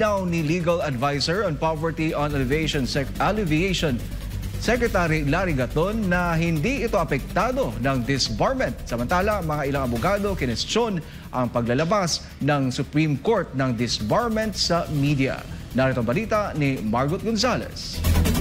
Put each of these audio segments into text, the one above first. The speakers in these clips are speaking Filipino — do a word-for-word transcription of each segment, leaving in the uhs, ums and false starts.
Nilinaw ni Legal Advisor on Poverty on Alleviation, Sec Alleviation Secretary Larry Gatton na hindi ito apektado ng disbarment. Samantala, mga ilang abogado kinestyon ang paglalabas ng Supreme Court ng disbarment sa media. Narito ang balita ni Margot Gonzalez.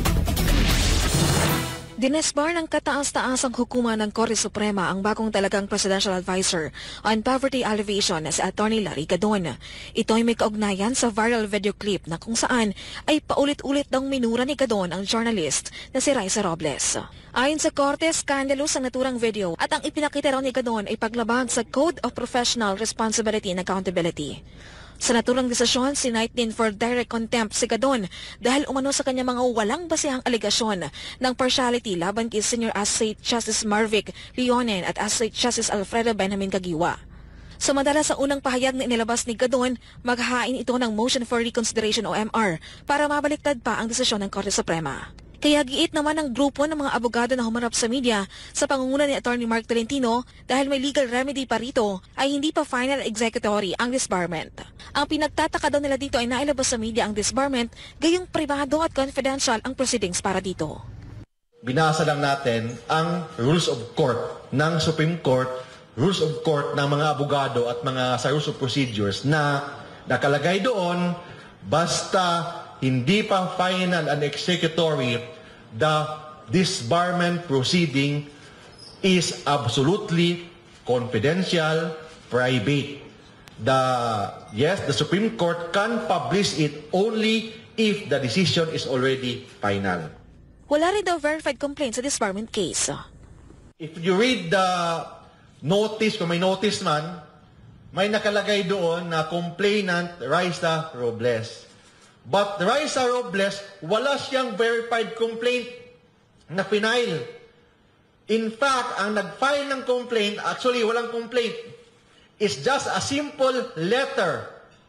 Dinesbar ng kataas-taasang hukuma ng Korte Suprema ang bagong talagang Presidential Advisor on Poverty Alleviation na si Attorney Larry Gatton. Ito ay may kaugnayan sa viral video clip na kung saan ay paulit-ulit daw minura ni Gatton ang journalist na si Raisa Robles. Ayon sa Korte, scandalous ang naturang video at ang ipinakita raw ni Gatton ay paglabag sa Code of Professional Responsibility and Accountability. Sa naturang desisyon, sinight din for direct contempt si Gatton dahil umano sa kanya mga walang basehang aligasyon ng partiality laban kay Senior Associate Justice Marvic Leonen at Associate Justice Alfredo Benjamin Caguioa. Samantala sa unang pahayag na inilabas ni Gatton, maghahain ito ng motion for reconsideration o M R para mabaliktad pa ang desisyon ng Korte Suprema. Kaya giit naman ng grupo ng mga abogado na humarap sa media sa pangunguna ni Attorney Mark Tolentino dahil may legal remedy pa rito ay hindi pa final executory ang disbarment. Ang pinagtataka daw nila dito ay nailabas sa media ang disbarment, gayong privado at confidential ang proceedings para dito. Binasa lang natin ang rules of court ng Supreme Court, rules of court ng mga abogado at mga sa rules of procedures na nakalagay doon basta hindi pa final and executory, the disbarment proceeding is absolutely confidential, private. The, yes, the Supreme Court can publish it only if the decision is already final. Wala rin daw verified complaint sa disbarment case. If you read the notice, kung may notice man, may nakalagay doon na complainant Raisa Robles. But Raisa Robles, wala siyang verified complaint na final. In fact, ang nag-file ng complaint, actually walang complaint, is just a simple letter.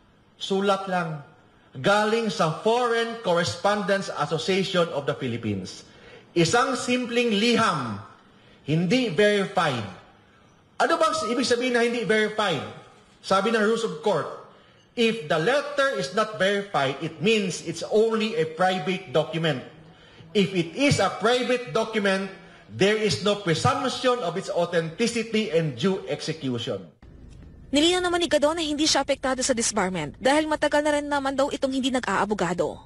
Sulat lang. Galing sa Foreign Correspondents Association of the Philippines. Isang simpleng liham, hindi verified. Ano bang ibig sabihin na hindi verified? Sabi ng rules of court, if the letter is not verified, it means it's only a private document. If it is a private document, there is no presumption of its authenticity and due execution. Nilinaw naman ni Gatton na hindi siya apektado sa disbarment dahil matagal na rin naman daw itong hindi nag-aabogado.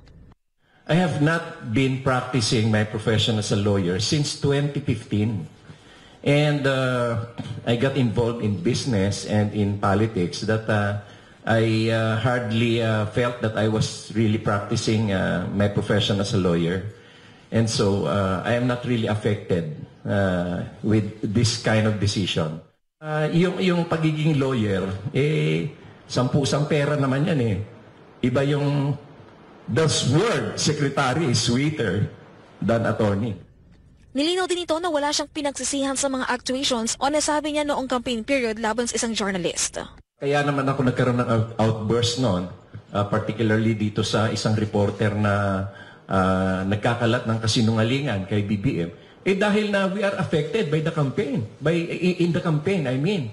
I have not been practicing my profession as a lawyer since twenty fifteen. And uh, I got involved in business and in politics that uh, I uh, hardly uh, felt that I was really practicing uh, my profession as a lawyer. And so uh, I am not really affected uh, with this kind of decision. Uh, yung, yung pagiging lawyer, eh, sampusang pera naman yan eh. Iba yung, the word secretary is sweeter than attorney. Nilinaw din ito na wala siyang pinagsisihan sa mga actuations o nasabi niya noong campaign period laban sa isang journalist. Kaya naman ako nagkaroon ng outburst noon, uh, particularly dito sa isang reporter na uh, nagkakalat ng kasinungalingan kay B B M. Eh dahil na we are affected by the campaign, by in the campaign, I mean.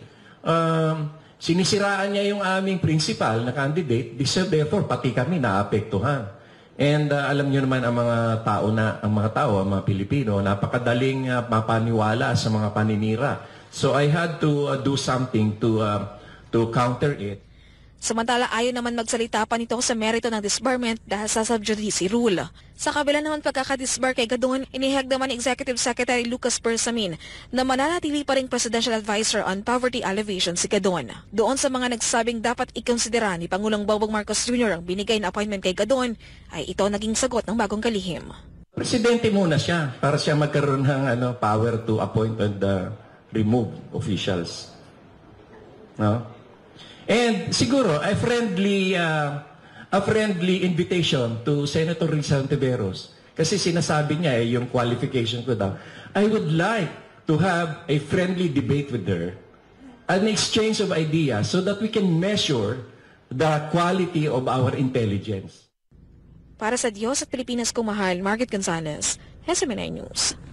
Um, sinisiraan niya yung aming principal na candidate, so therefore pati kami naapektuhan. And uh, alam niyo naman ang mga tao na ang mga tao, ang mga Pilipino, napakadaling uh, mapaniwala sa mga paninira. So I had to uh, do something to uh, to counter it. Samantala, ayaw naman magsalita pa nito sa merito ng disbarment dahil sa sub judice rule. Sa kabila naman pagkakadisbar kay Gatton, inihag naman ni Executive Secretary Lucas Bersamin na mananatili pa ring Presidential Advisor on Poverty Alleviation si Gatton. Doon sa mga nagsabing dapat ikonsidera ni Pangulong Bongbong Marcos Junior ang binigay na appointment kay Gatton, ay ito naging sagot ng bagong kalihim. Presidente muna siya para siya magkaroon ng ano, power to appoint and uh, remove officials. No? And siguro a friendly uh, a friendly invitation to Senator Risa Hontiveros kasi sinasabi niya eh, yung qualification ko daw. I would like to have a friendly debate with her, an exchange of ideas so that we can measure the quality of our intelligence. Para sa Diyos at Pilipinas Kumahal, Margaret Gonzalez, S M N I News.